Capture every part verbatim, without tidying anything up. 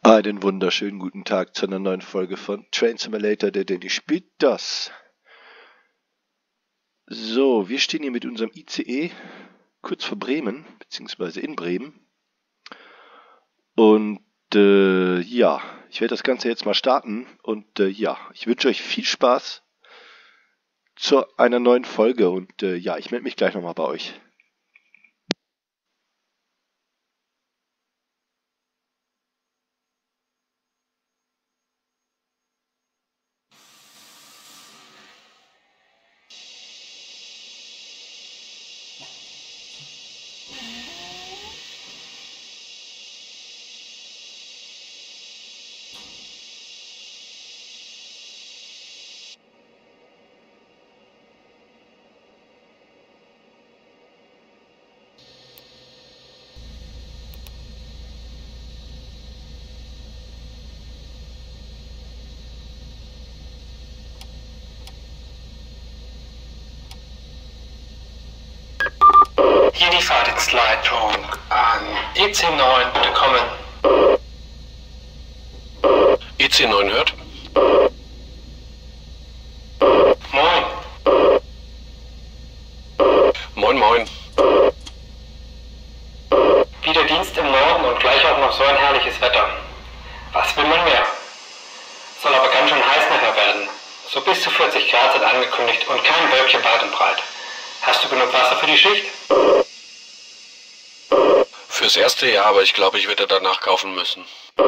Einen wunderschönen guten Tag zu einer neuen Folge von Train Simulator, der Danny spielt das. So, wir stehen hier mit unserem I C E kurz vor Bremen, beziehungsweise in Bremen. Und äh, ja, ich werde das Ganze jetzt mal starten. Und äh, ja, ich wünsche euch viel Spaß zu einer neuen Folge. Und äh, ja, ich melde mich gleich nochmal bei euch. Hier die Fahrdienstleitung an E C neun, bitte kommen. E C neun hört. Moin. Moin, moin. Wieder Dienst im Norden und gleich auch noch so ein herrliches Wetter. Was will man mehr? Soll aber ganz schön heiß nachher werden. So bis zu vierzig Grad sind angekündigt und kein Wölkchen weit und breit. Hast du genug Wasser für die Schicht? Fürs erste Jahr, aber ich glaube, ich werde danach kaufen müssen.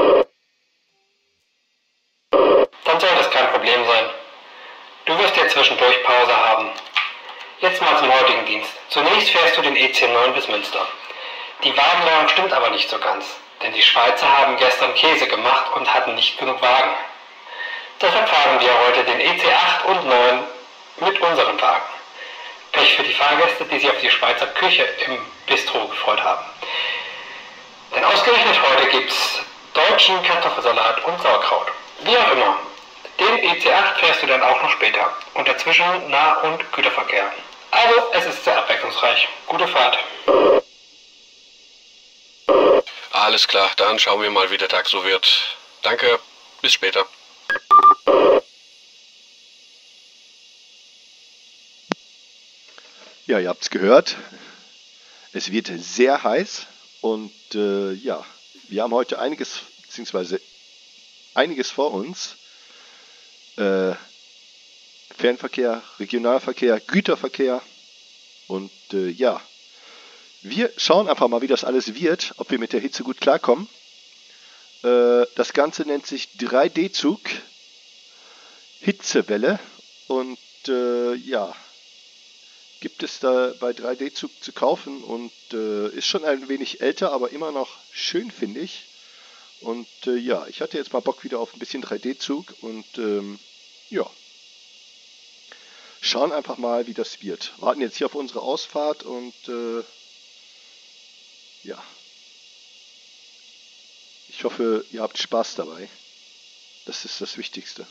Dann soll das kein Problem sein. Du wirst ja zwischendurch Pause haben. Jetzt mal zum heutigen Dienst. Zunächst fährst du den E C neun bis Münster. Die Wagenladung stimmt aber nicht so ganz, denn die Schweizer haben gestern Käse gemacht und hatten nicht genug Wagen. Deshalb fahren wir heute den E C acht und neun mit unseren Wagen. Pech für die Fahrgäste, die sich auf die Schweizer Küche im Bistro gefreut haben. Denn ausgerechnet heute gibt's deutschen Kartoffelsalat und Sauerkraut. Wie auch immer. Den E C acht fährst du dann auch noch später. Und dazwischen Nah- und Güterverkehr. Also, es ist sehr abwechslungsreich. Gute Fahrt. Alles klar, dann schauen wir mal, wie der Tag so wird. Danke, bis später. Ja, ihr habt es gehört. Es wird sehr heiß. Und äh, ja, wir haben heute einiges, beziehungsweise einiges vor uns. Äh, Fernverkehr, Regionalverkehr, Güterverkehr. Und äh, ja, wir schauen einfach mal, wie das alles wird, ob wir mit der Hitze gut klarkommen. Äh, das Ganze nennt sich drei D-Zug, Hitzewelle. Und äh, ja, gibt es da bei drei D-Zug zu kaufen und äh, ist schon ein wenig älter, aber immer noch schön, finde ich. Und äh, ja, ich hatte jetzt mal Bock wieder auf ein bisschen drei D-Zug und ähm, ja, schauen einfach mal, wie das wird. Warten jetzt hier auf unsere Ausfahrt und äh, ja, ich hoffe, ihr habt Spaß dabei. Das ist das Wichtigste.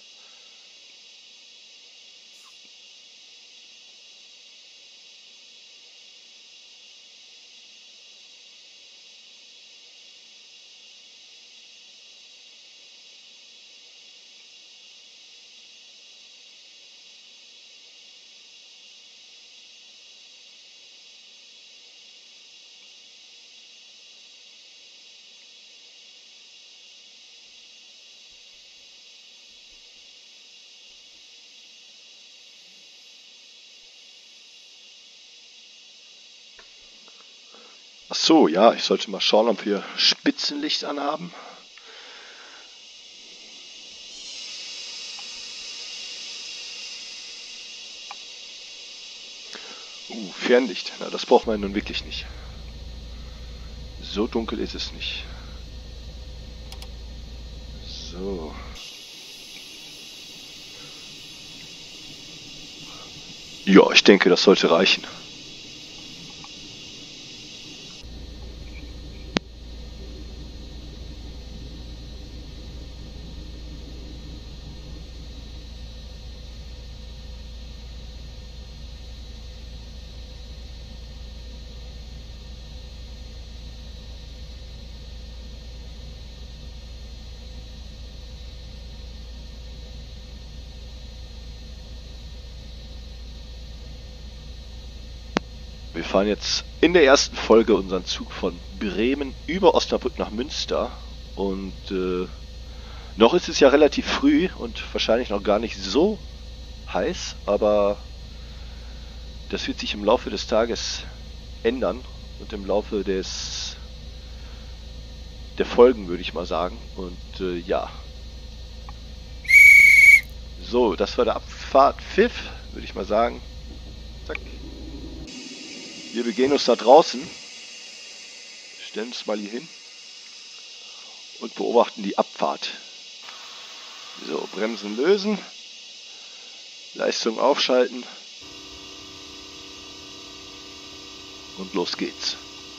Ach so, ja, ich sollte mal schauen, ob wir Spitzenlicht anhaben. Uh, Fernlicht. Na, das braucht man nun wirklich nicht. So dunkel ist es nicht. So. Ja, ich denke, das sollte reichen. Wir fahren jetzt in der ersten Folge unseren Zug von Bremen über Osnabrück nach Münster. Und äh, noch ist es ja relativ früh und wahrscheinlich noch gar nicht so heiß, aber das wird sich im Laufe des Tages ändern und im Laufe des der Folgen, würde ich mal sagen. Und äh, ja. So, das war der Abfahrtpfiff, würde ich mal sagen. Zack. Wir begehen uns da draußen. Stellen uns mal hier hin und beobachten die Abfahrt. So, Bremsen lösen. Leistung aufschalten. Und los geht's.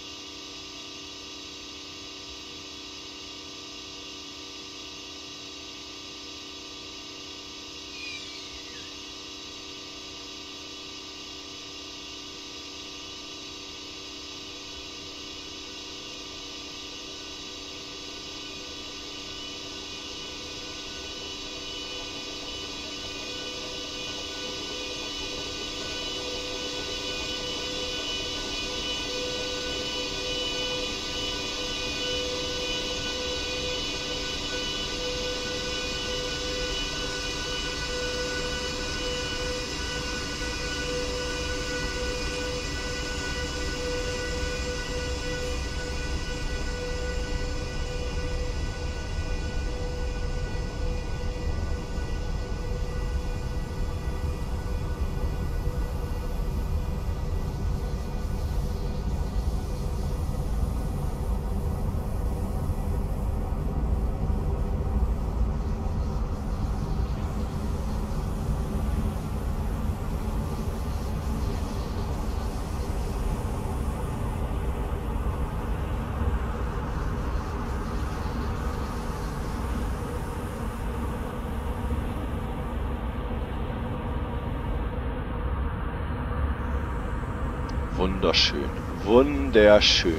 Wunderschön, wunderschön.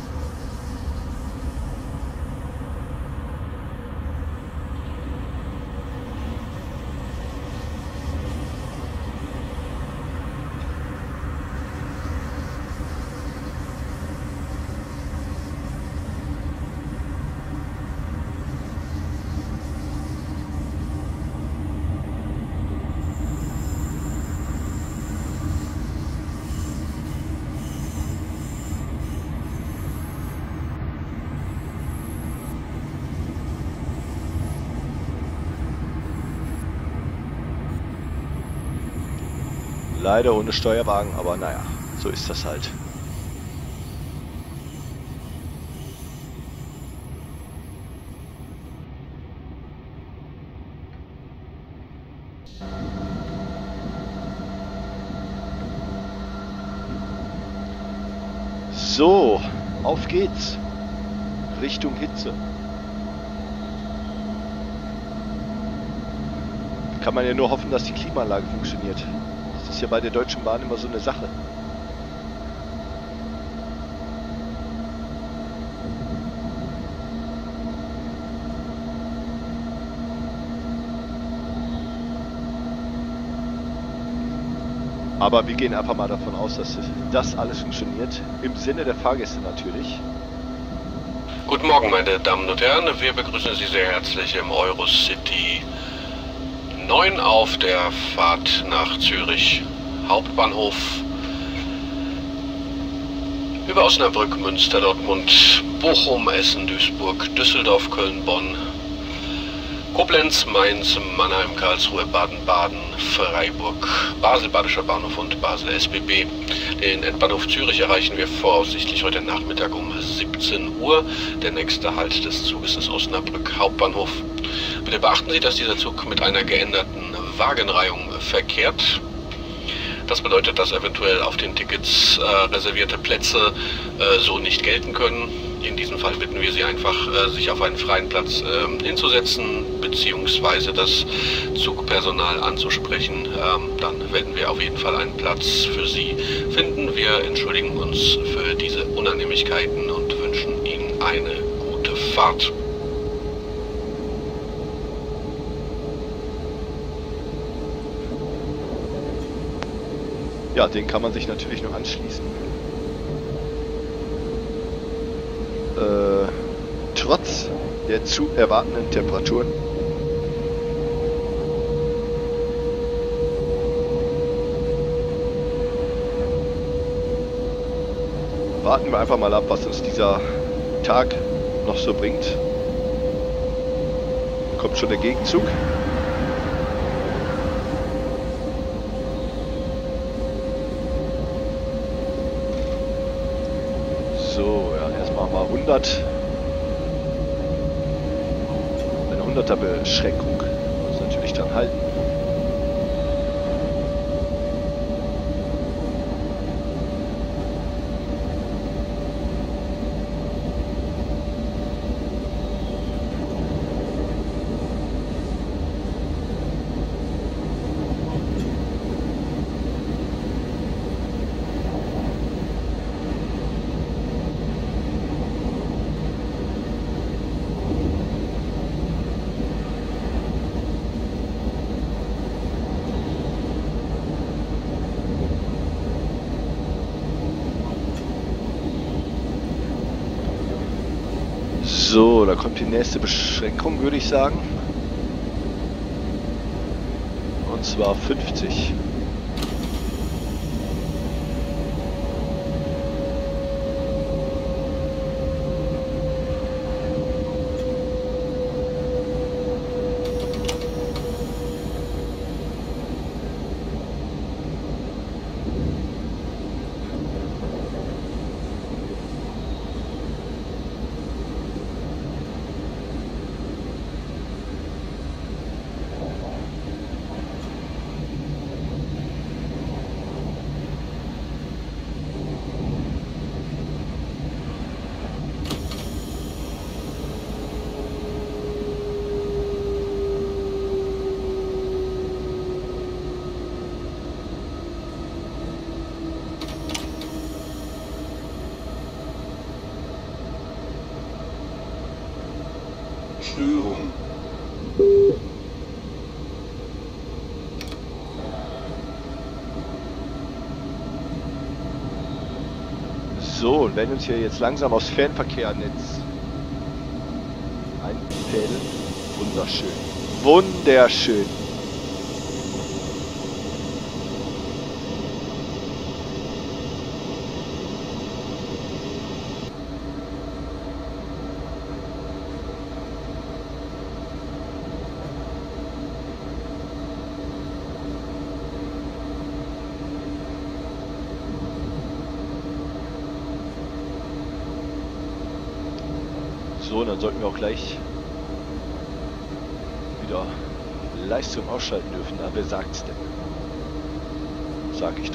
Leider ohne Steuerwagen, aber naja, so ist das halt. So, auf geht's. Richtung Hitze. Kann man ja nur hoffen, dass die Klimaanlage funktioniert. Das ist ja bei der Deutschen Bahn immer so eine Sache. Aber wir gehen einfach mal davon aus, dass das alles funktioniert. Im Sinne der Fahrgäste natürlich. Guten Morgen, meine Damen und Herren. Wir begrüßen Sie sehr herzlich im Eurocity neun auf der Fahrt nach Zürich Hauptbahnhof über Osnabrück, Münster, Dortmund, Bochum, Essen, Duisburg, Düsseldorf, Köln, Bonn, Koblenz, Mainz, Mannheim, Karlsruhe, Baden-Baden, Freiburg, Basel, Badischer Bahnhof und Basel S B B. Den Endbahnhof Zürich erreichen wir voraussichtlich heute Nachmittag um siebzehn Uhr. Der nächste Halt des Zuges ist Osnabrück Hauptbahnhof. Bitte beachten Sie, dass dieser Zug mit einer geänderten Wagenreihung verkehrt. Das bedeutet, dass eventuell auf den Tickets äh, reservierte Plätze äh, so nicht gelten können. In diesem Fall bitten wir Sie einfach, äh, sich auf einen freien Platz äh, hinzusetzen, beziehungsweise das Zugpersonal anzusprechen. Ähm, dann werden wir auf jeden Fall einen Platz für Sie finden. Wir entschuldigen uns für diese Unannehmlichkeiten und wünschen Ihnen eine gute Fahrt. Ja, den kann man sich natürlich noch anschließen. Äh, trotz der zu erwartenden Temperaturen. Warten wir einfach mal ab, was uns dieser Tag noch so bringt. Kommt schon der Gegenzug. So, ja, erstmal mal hundert. Eine hunderter Beschränkung. Muss natürlich dran halten. So, da kommt die nächste Beschränkung, würde ich sagen. Und zwar fünfzig. Störung. So, und wenn uns hier jetzt langsam aufs Fernverkehrnetz einfädeln, wunderschön. Wunderschön. So, dann sollten wir auch gleich wieder Leistung ausschalten dürfen. Na, wer sagt's denn? Sag ich doch.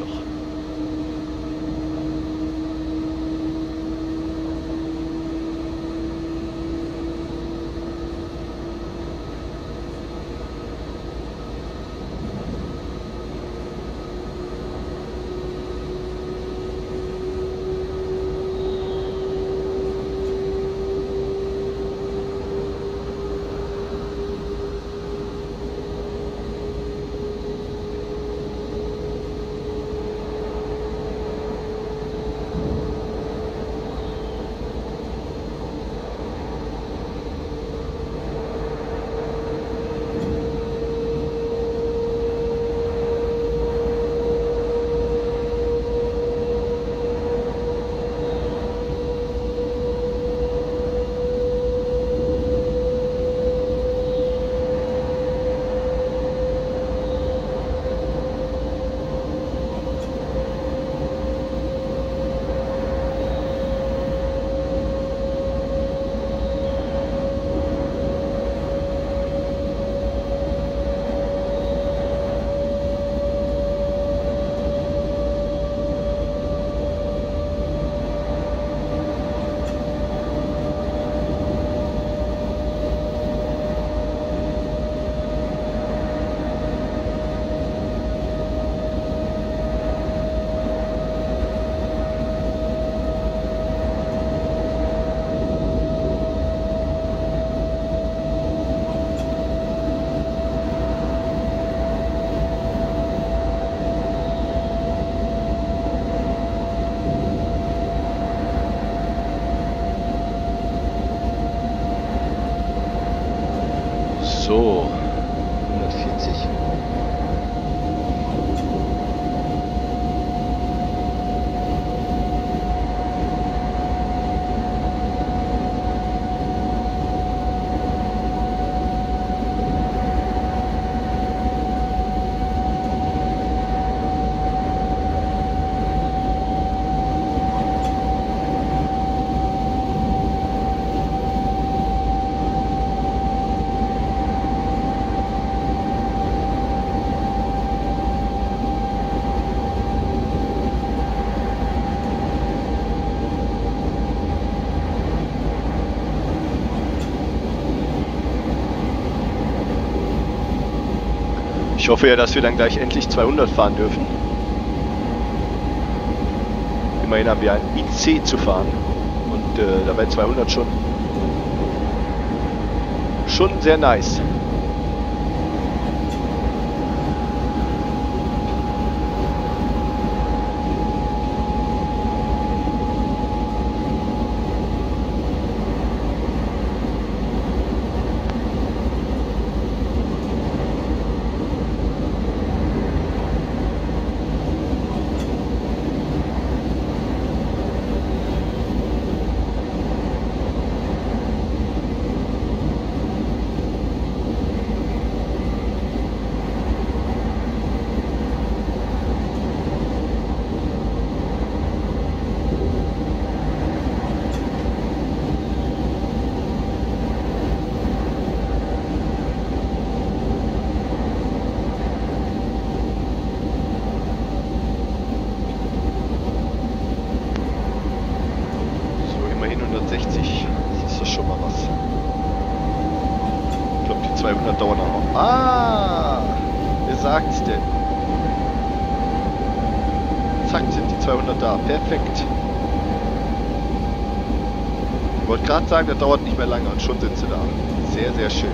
So, hundertvierzig. Ich hoffe ja, dass wir dann gleich endlich zweihundert fahren dürfen. Immerhin haben wir ein I C zu fahren und äh, da wäre zweihundert schon, schon sehr nice. hundertsechzig, das ist doch schon mal was. Ich glaube, die zweihundert dauern auch noch. Ah, wer sagt's denn? Zack, sind die zweihundert da. Perfekt. Ich wollte gerade sagen, das dauert nicht mehr lange und schon sind sie da. Sehr, sehr schön.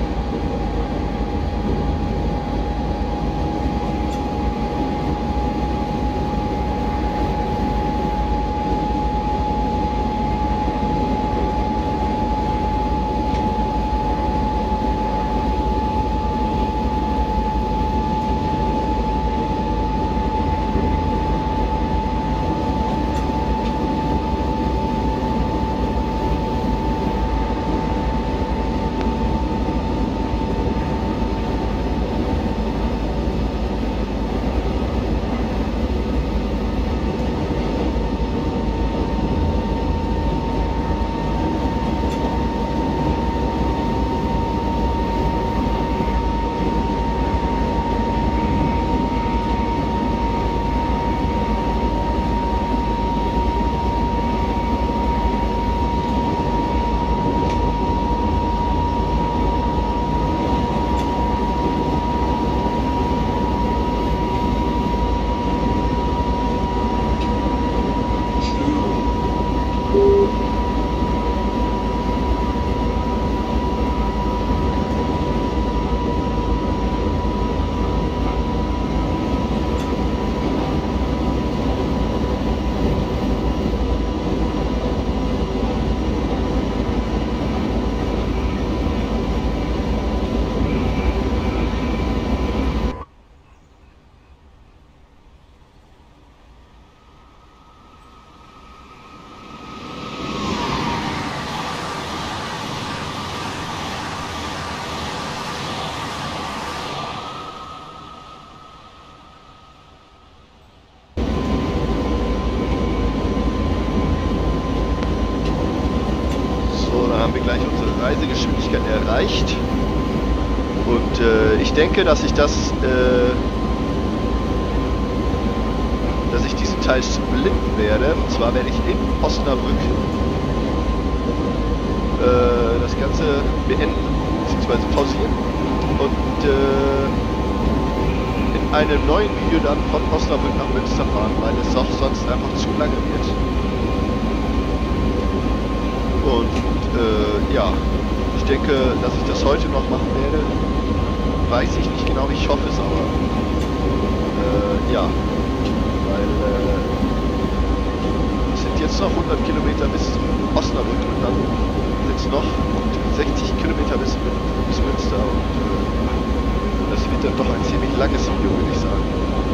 Gleich unsere Reisegeschwindigkeit erreicht und äh, ich denke, dass ich das äh, dass ich diesen Teil splitten werde, und zwar werde ich in Osnabrück äh, das Ganze beenden bzw. pausieren und äh, in einem neuen Video dann von Osnabrück nach Münster fahren, weil es auch sonst einfach zu lange wird. Und äh, ja, ich denke, dass ich das heute noch machen werde. Weiß ich nicht genau, ich hoffe es aber. Äh, ja, weil äh, es sind jetzt noch hundert Kilometer bis Osnabrück und dann sind es noch sechzig Kilometer Kilometer bis, bis Münster und äh, das wird dann doch ein ziemlich langes Video, würde ich sagen.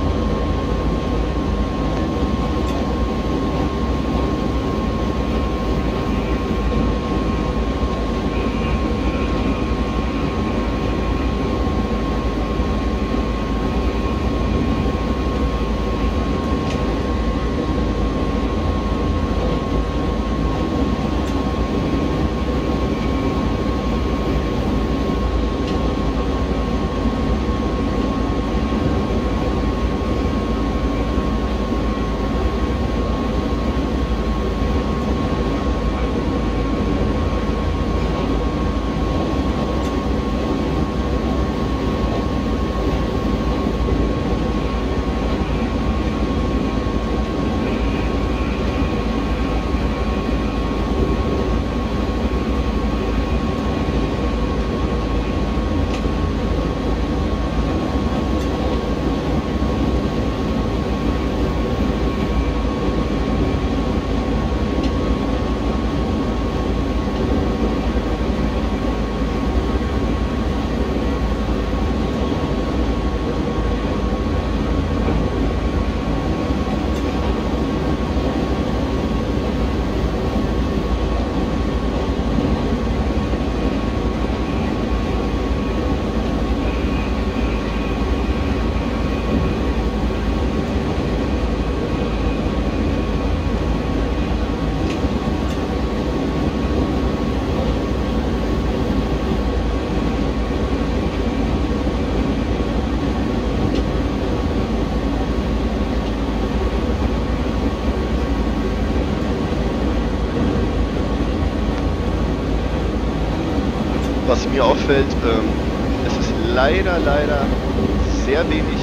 Was mir auffällt, ähm, es ist leider, leider sehr wenig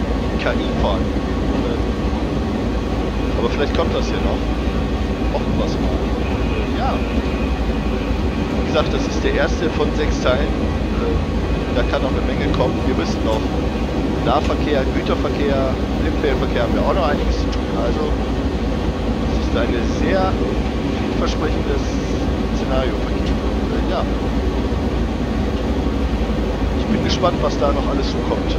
K I vorhanden. Äh, aber vielleicht kommt das ja noch. Hoffen wir es mal. Äh, ja. Wie gesagt, das ist der erste von sechs Teilen. Äh, da kann noch eine Menge kommen. Wir müssen noch Nahverkehr, Güterverkehr, Blindfernverkehr haben wir auch noch einiges zu tun. Also es ist ein sehr vielversprechendes Szenario. Äh, ja. Ich bin gespannt, was da noch alles so kommt.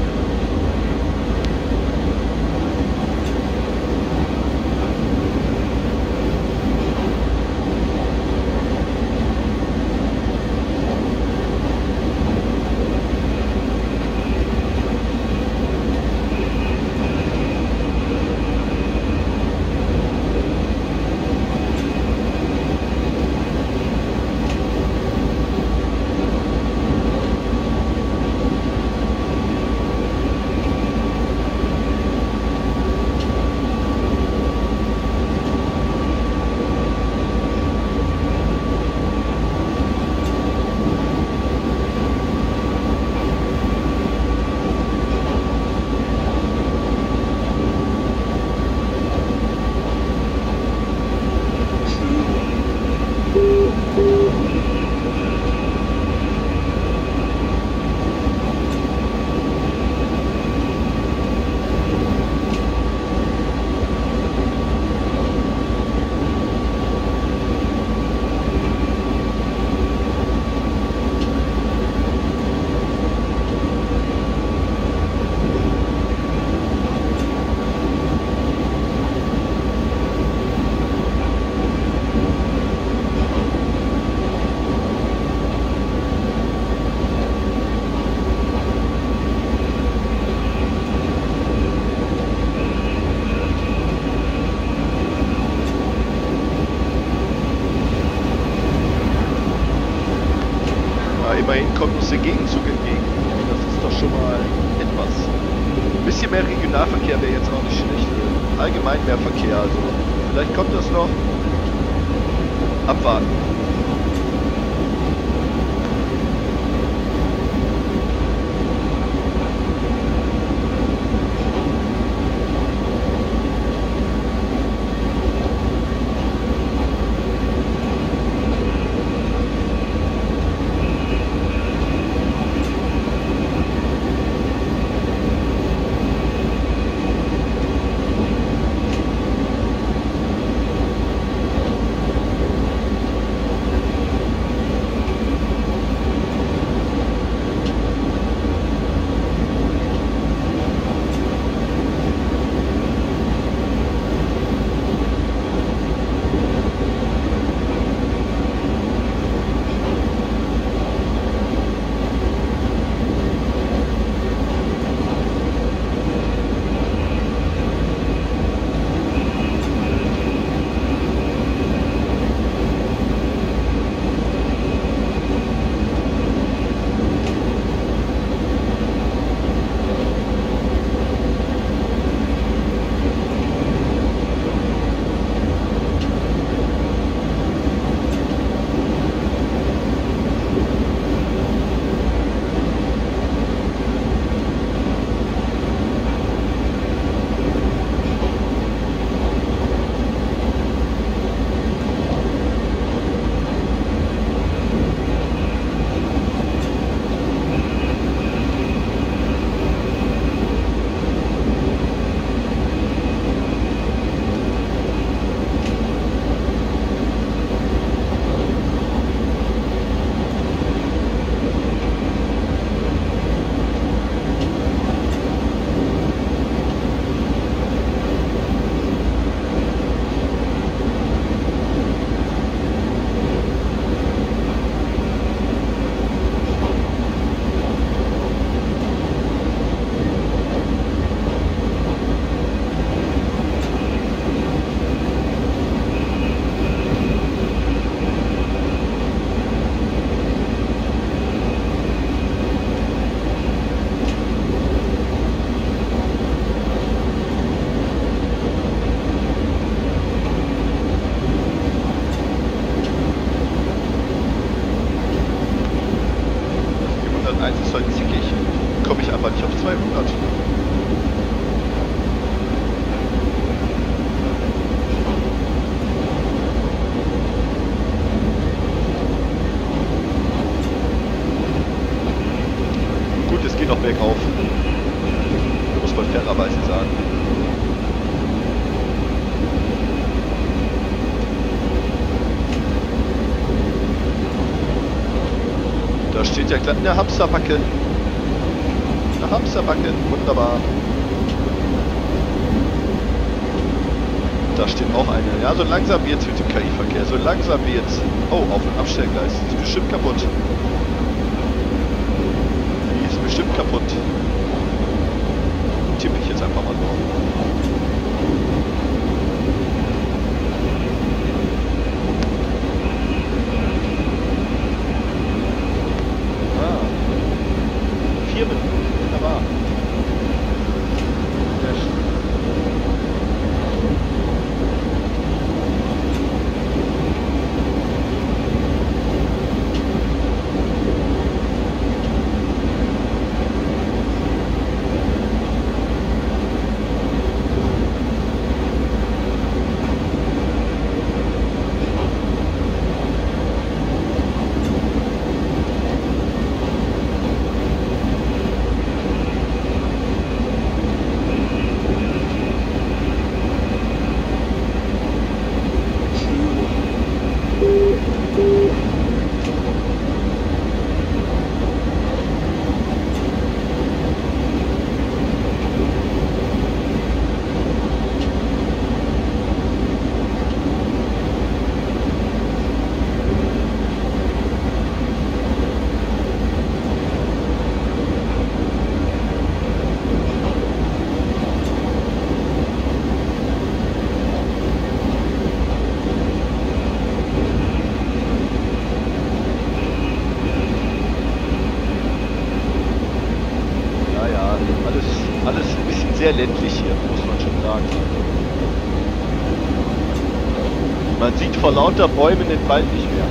Immerhin kommt uns der Gegenzug entgegen. Das ist doch schon mal etwas. Ein bisschen mehr Regionalverkehr wäre jetzt auch nicht schlecht. Allgemein mehr Verkehr. Also vielleicht kommt das noch. Abwarten. eins ist heute zickig. Komme ich aber nicht auf zweihundert. Gut, es geht noch bergauf. Muss man fairerweise sagen. Da steht ja gleich eine Hamsterbacke. Eine Hamsterbacke, wunderbar. Da steht auch eine. Ja, so langsam wird's mit dem K I-Verkehr. So langsam wird's. Oh, auf dem Abstellgleis. Die ist bestimmt kaputt. Die ist bestimmt kaputt. Tippe ich jetzt einfach mal drauf. Vier Minuten, wunderbar. Sehr schön. Sehr ländlich hier, muss man schon sagen. Man sieht vor lauter Bäumen den Wald nicht mehr.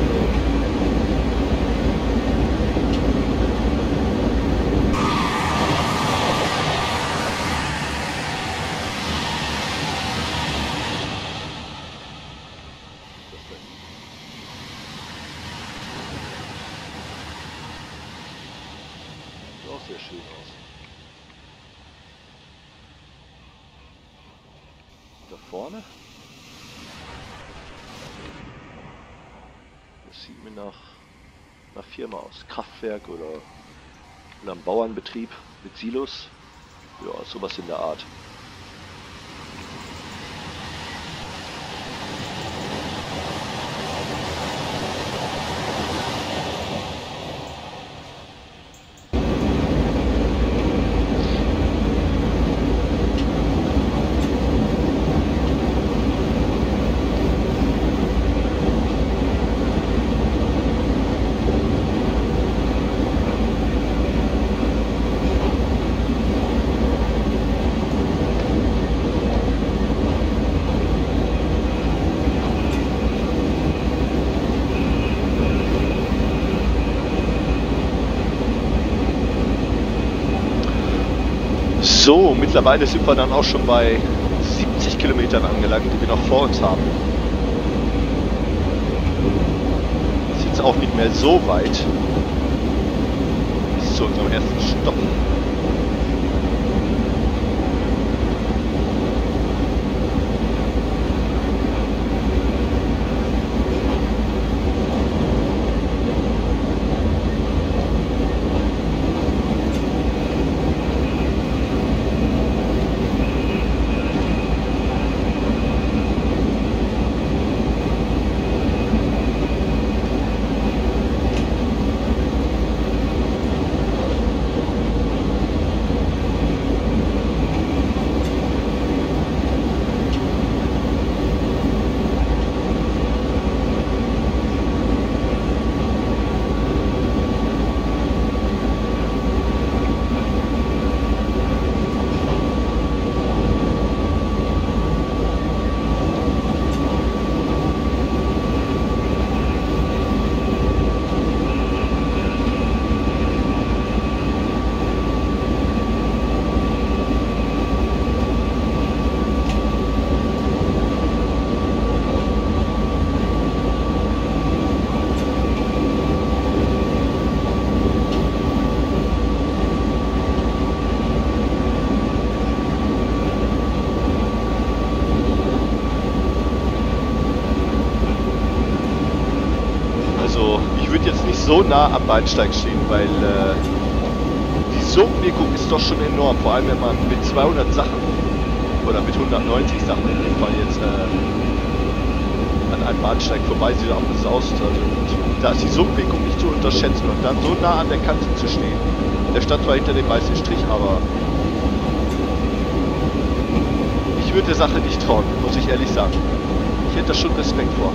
Sieht auch sehr schön aus. Da vorne. Das sieht mir nach einer Firma aus. Kraftwerk oder, oder einem Bauernbetrieb mit Silos. Ja, sowas in der Art. So, mittlerweile sind wir dann auch schon bei siebzig Kilometern angelangt, die wir noch vor uns haben. Ist jetzt auch nicht mehr so weit bis zu unserem ersten Stopp. nah am Bahnsteig stehen, weil äh, die Sogwirkung ist doch schon enorm, vor allem wenn man mit zweihundert Sachen oder mit hundertneunzig Sachen in dem Fall jetzt äh, an einem Bahnsteig vorbei sieht, auch das aus. Also, da ist die Sogwirkung nicht zu unterschätzen und dann so nah an der Kante zu stehen. Der stand zwar hinter dem weißen Strich, aber ich würde der Sache nicht trauen, muss ich ehrlich sagen. Ich hätte da schon Respekt vor.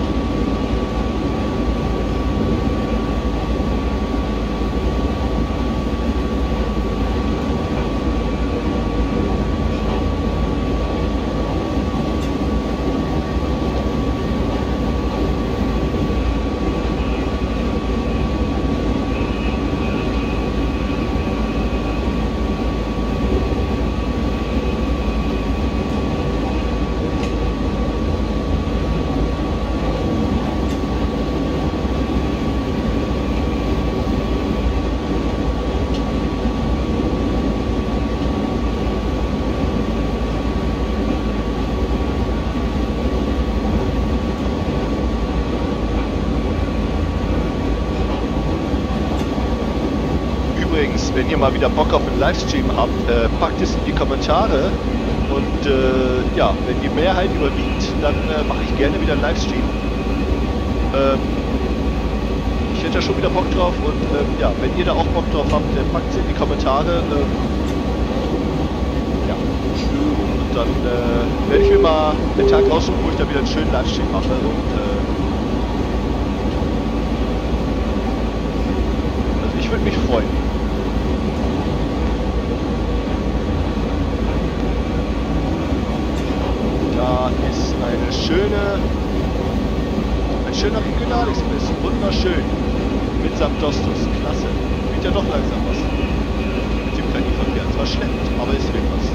Wenn ihr mal wieder Bock auf einen Livestream habt, äh, packt es in die Kommentare und äh, ja, wenn die Mehrheit überwiegt, dann äh, mache ich gerne wieder einen Livestream. Ähm, ich hätte da schon wieder Bock drauf und ähm, ja, wenn ihr da auch Bock drauf habt, äh, packt es in die Kommentare. Ähm, ja, und dann äh, werde ich mir mal einen Tag raussuchen, wo ich da wieder einen schönen Livestream mache und äh, also ich würde mich freuen. Da ist eine schöne, ein schöner Regionalexpress, wunderschön, mitsamt Dostos, klasse. Wird ja doch langsam was mit dem K I-Verkehr, zwar schleppend, aber es wird was.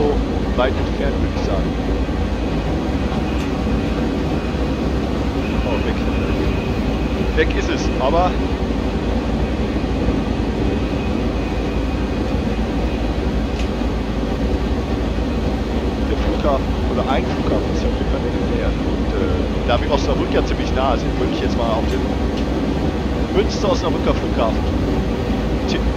so weit entfernt, würde ich sagen. Oh, weg. Weg ist es, aber der Flughafen oder ein Flughafen ist ja auf jeden Fall näher. Und äh, da wir Osnabrück ja ziemlich nah sind, würde ich jetzt mal auf den Münster-Osnabrücker Flughafen tippen.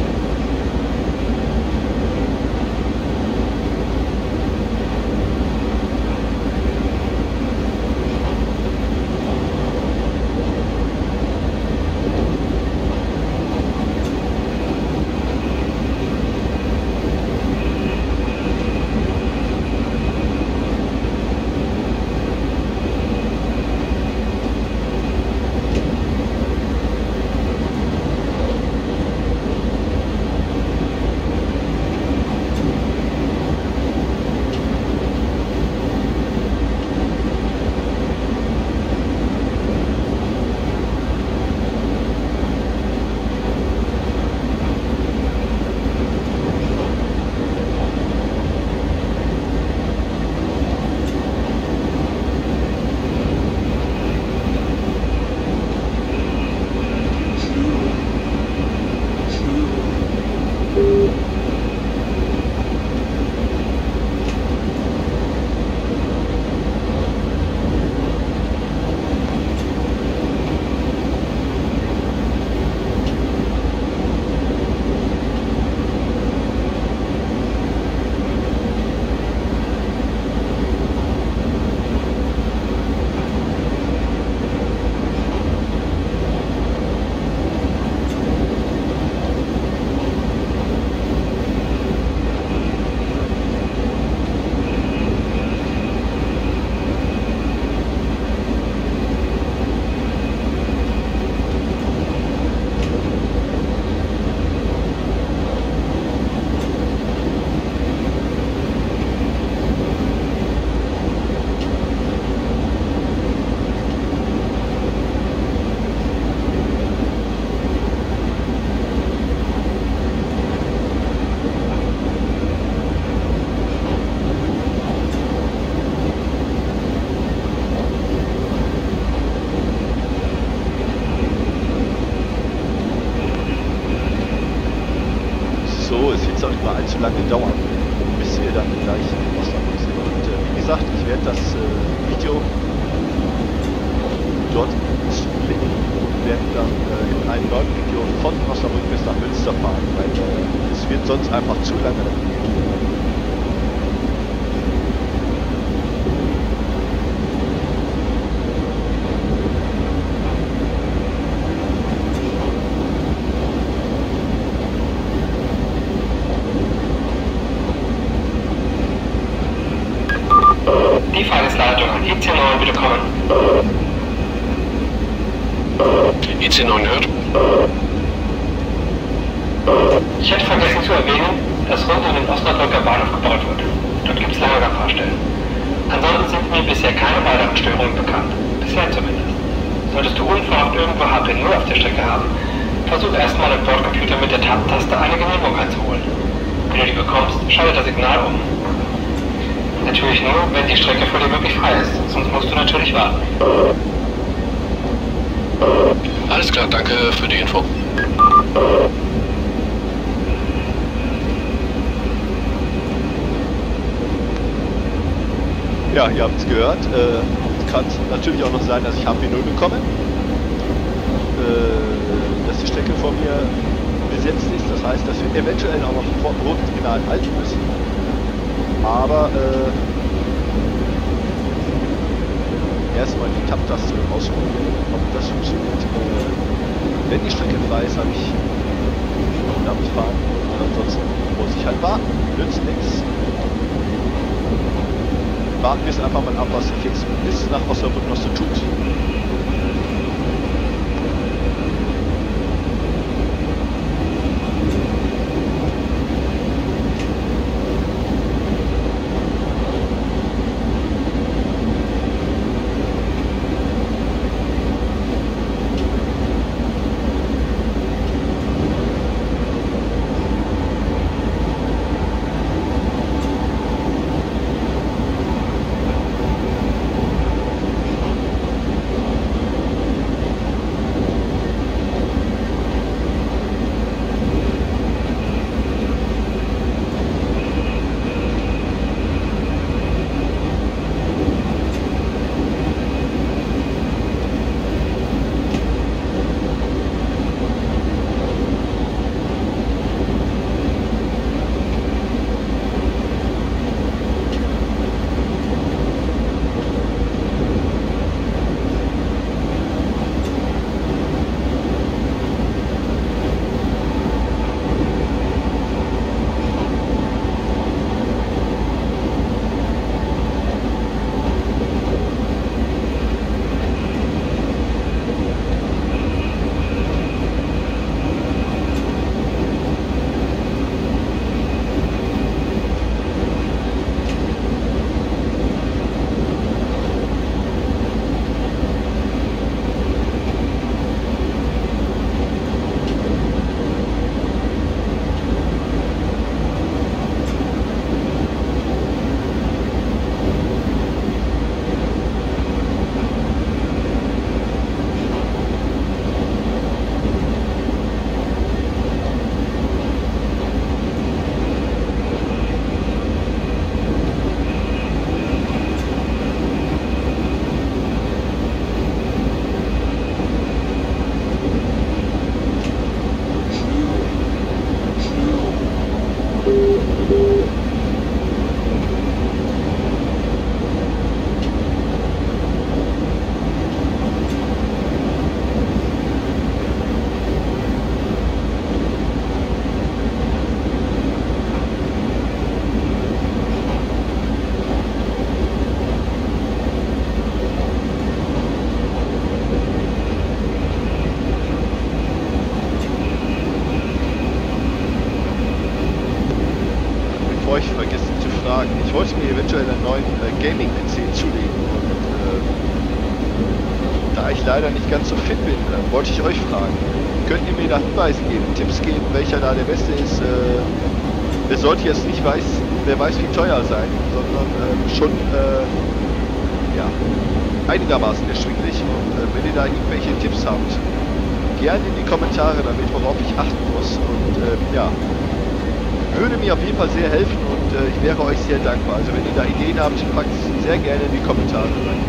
Allzu lange dauern, bis wir dann gleich in Osnabrück sind. Und äh, wie gesagt, ich werde das äh, Video dort splitten und werde dann äh, in einem neuen Video von Osnabrück bis nach Münster fahren, weil äh, es wird sonst einfach zu lange dauern. Die Fahrgastleitung an I C neun bitte kommen. I C neun hört. Ich hätte vergessen zu erwähnen, dass rund um den Osnabrücker Bahnhof gebaut wird. Dort gibt es Lagerfahrstellen. Ansonsten sind mir bisher keine weiteren Störungen bekannt. Bisher zumindest. Solltest du unverhofft irgendwo H P null auf der Strecke haben, versuch erstmal im Bordcomputer mit der Tab-Taste eine Genehmigung einzuholen. Wenn du die bekommst, schalte das Signal um. Natürlich nur, wenn die Strecke für dich wirklich frei ist, sonst musst du natürlich warten. Alles klar, danke für die Info. Ja, ihr habt es gehört. Äh, kann natürlich auch noch sein, dass ich H P null bekomme. Äh, dass die Strecke vor mir besetzt ist. Das heißt, dass wir eventuell auch noch vor dem roten Signal halten müssen. Aber äh, erstmal die Tab-Taste ausprobieren, ob das funktioniert. Äh, wenn die Strecke frei ist, habe ich darf ich fahren. Und ansonsten muss ich halt warten. Nützt nichts. Warten wir es einfach mal ab, was sich jetzt bis nach Osnabrück noch so tut. wollte mir eventuell einen neuen äh, Gaming-P C zulegen. Und, äh, da ich leider nicht ganz so fit bin, äh, wollte ich euch fragen, könnt ihr mir da Hinweise geben, Tipps geben, welcher da der beste ist? Äh, der sollte jetzt nicht weiß, wer weiß wie teuer sein, sondern äh, schon äh, ja, einigermaßen erschwinglich. Und äh, wenn ihr da irgendwelche Tipps habt, gerne in die Kommentare damit, worauf ich achten muss. Und äh, ja, würde mir auf jeden Fall sehr helfen und äh, ich wäre euch sehr dankbar. Also wenn ihr da Ideen habt, packt es sehr gerne in die Kommentare rein.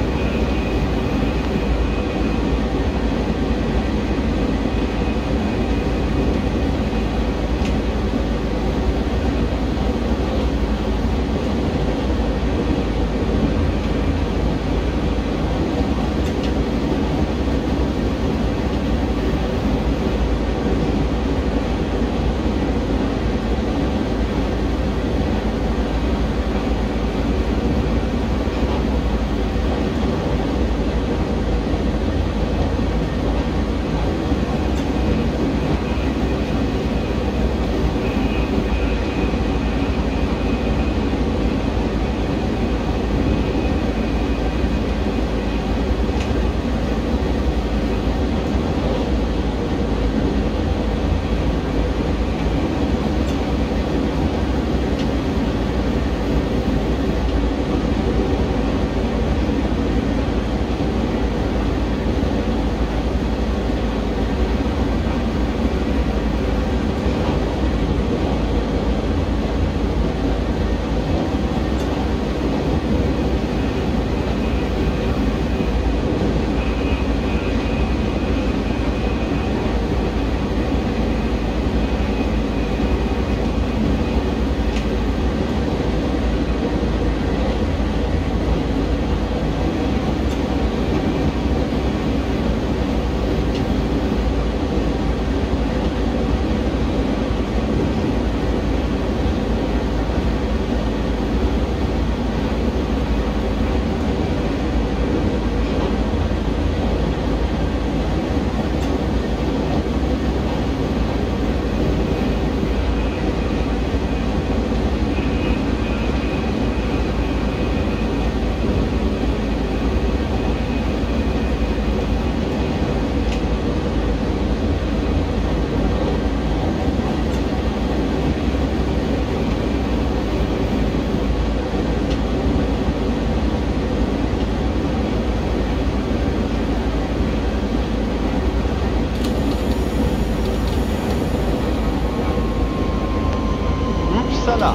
Upsala.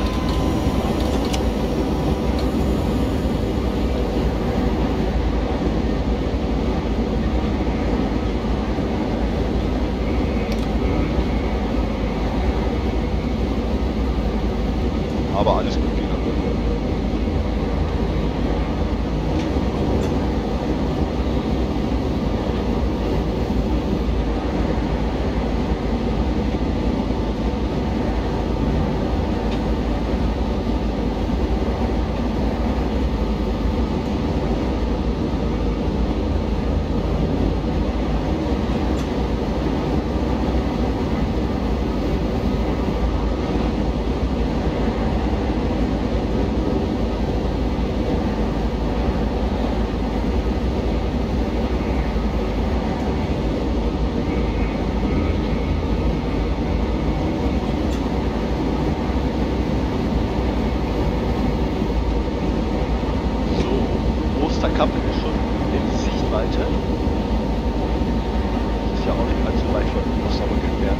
Aber alles gut gegangen. Kappel ist schon in Sichtweite. Das ist ja auch nicht allzu weit von Osnabrück entfernt.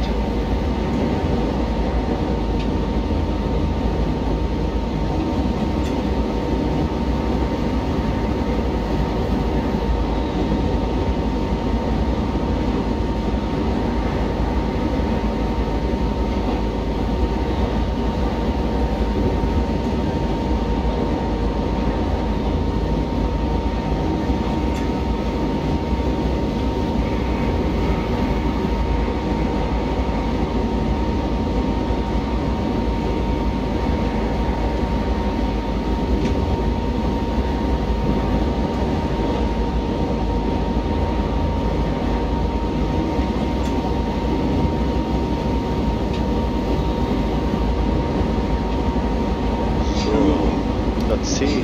zehn.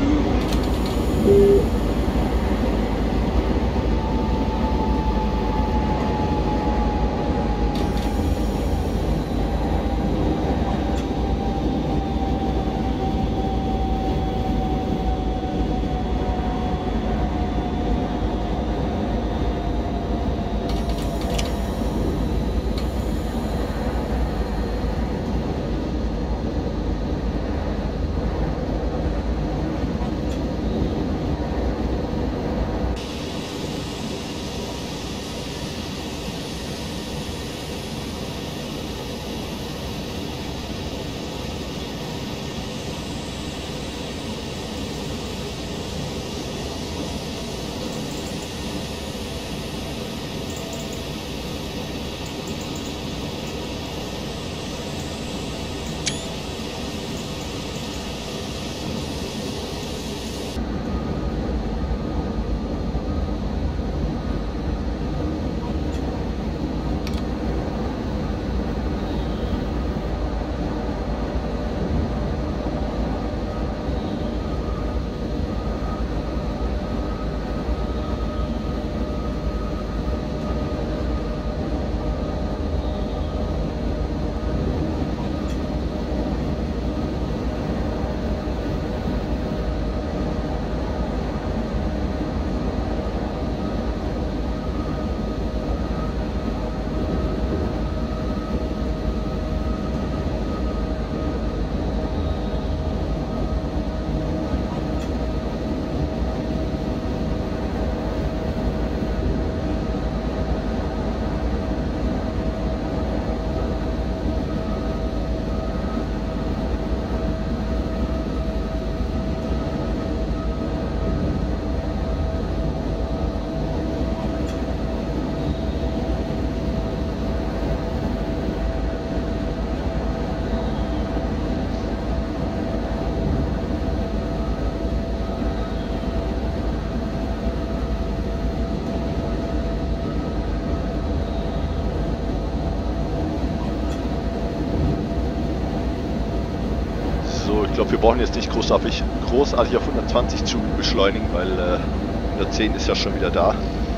Ich glaube, wir brauchen jetzt nicht großartig, großartig auf hundertzwanzig zu beschleunigen, weil äh, hundertzehn ist ja schon wieder da.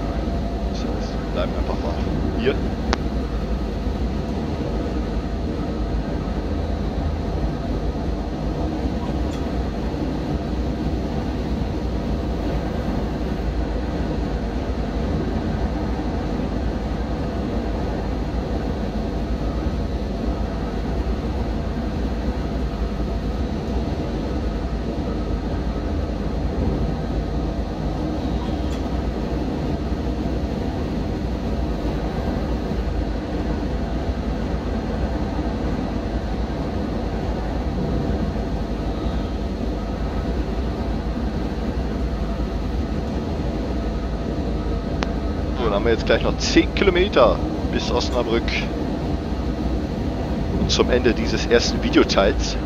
Das heißt, wir bleiben einfach mal hier. Dann haben wir jetzt gleich noch zehn Kilometer bis Osnabrück und zum Ende dieses ersten Videoteils.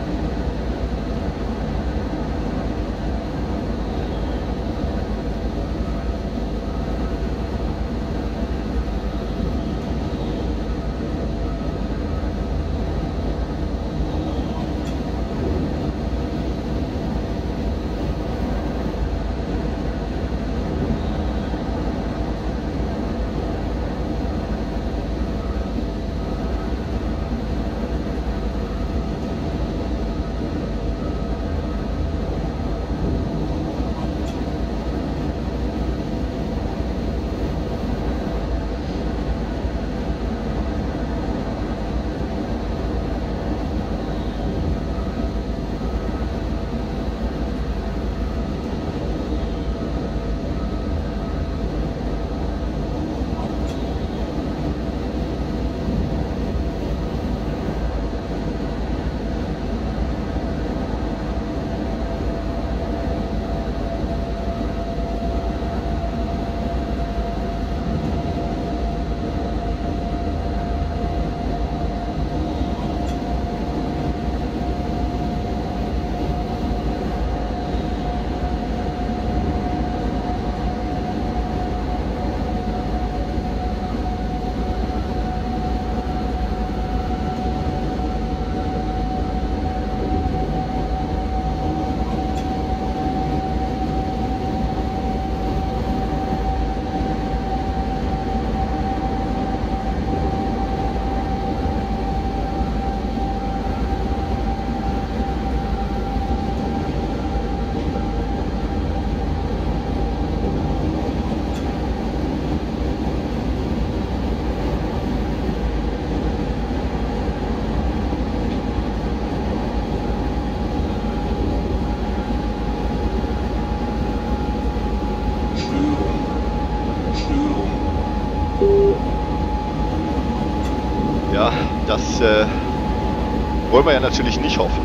das äh, wollen wir ja natürlich nicht hoffen.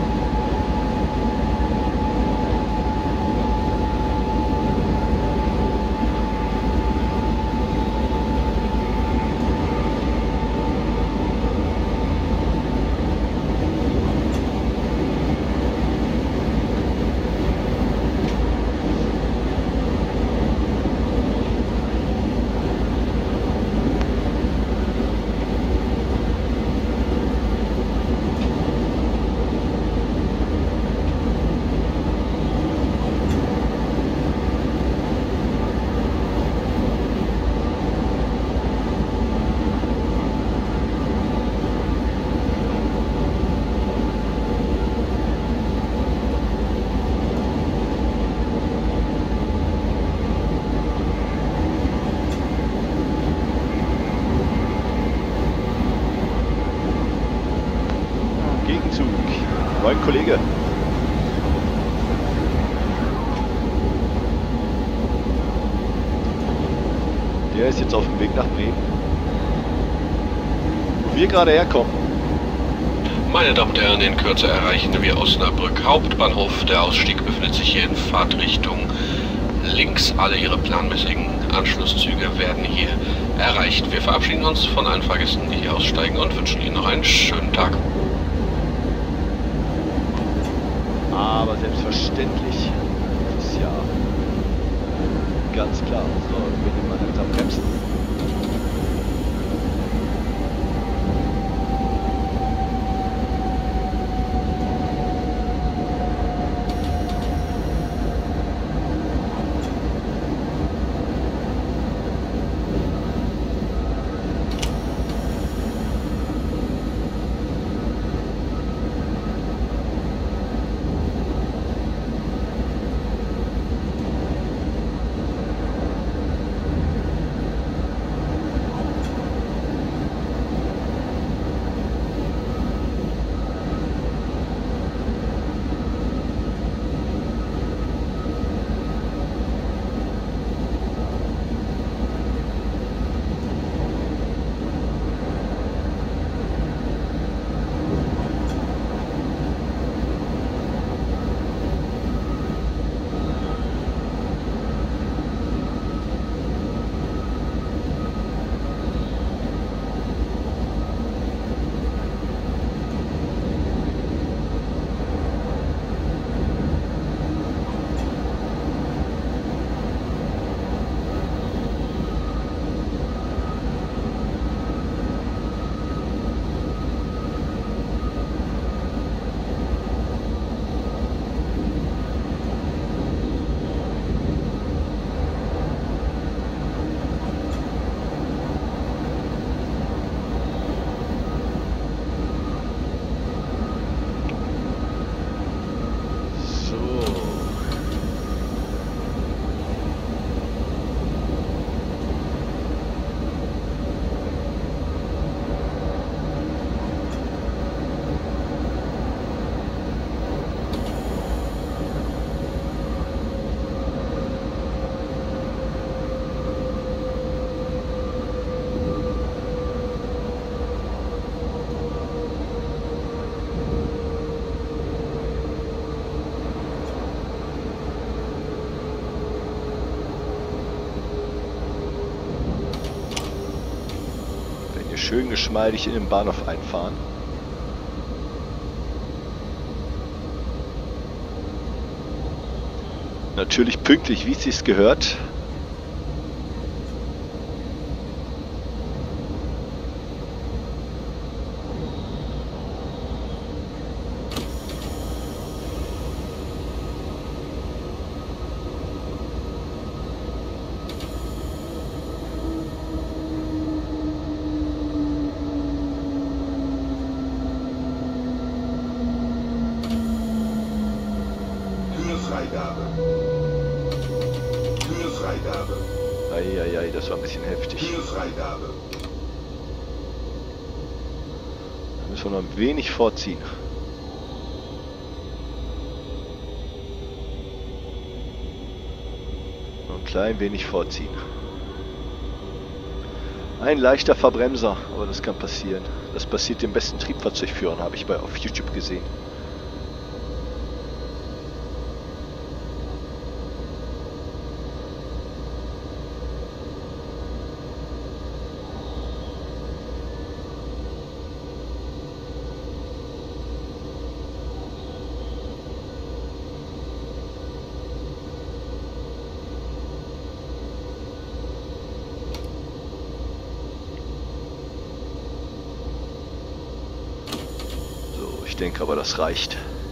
Mein Kollege. Der ist jetzt auf dem Weg nach Bremen. Wo wir gerade herkommen. Meine Damen und Herren, in Kürze erreichen wir Osnabrück Hauptbahnhof. Der Ausstieg befindet sich hier in Fahrtrichtung links. Alle Ihre planmäßigen Anschlusszüge werden hier erreicht. Wir verabschieden uns von allen Fahrgästen, die hier aussteigen und wünschen Ihnen noch einen schönen Tag. Aber selbstverständlich. Das ist ja ganz klar. So, wir nehmen mal langsam bremsen. Schön geschmeidig in den Bahnhof einfahren. Natürlich pünktlich, wie es sich gehört. Eieiei, das war ein bisschen heftig. Türfreigabe. Da müssen wir noch ein wenig vorziehen. Noch ein klein wenig vorziehen. Ein leichter Verbremser, aber das kann passieren. Das passiert den besten Triebfahrzeugführern, habe ich bei auf YouTube gesehen. Ich denke aber, das reicht.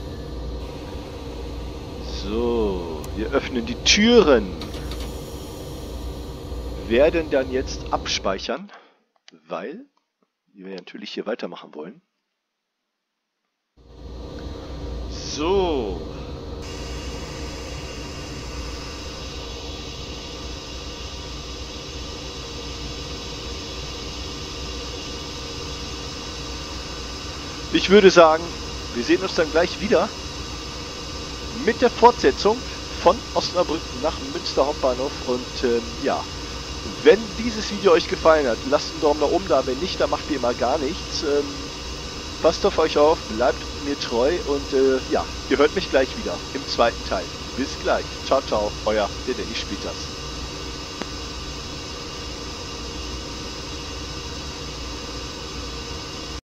So, wir öffnen die Türen. Werden dann jetzt abspeichern, weil wir natürlich hier weitermachen wollen. So. Ich würde sagen, wir sehen uns dann gleich wieder mit der Fortsetzung von Osnabrück nach Münster Hauptbahnhof. Und ähm, ja, wenn dieses Video euch gefallen hat, lasst einen Daumen nach oben da. Wenn nicht, dann macht ihr immer gar nichts. Ähm, passt auf euch auf, bleibt mir treu und äh, ja, ihr hört mich gleich wieder im zweiten Teil. Bis gleich. Ciao, ciao, euer der Danny Spieltag.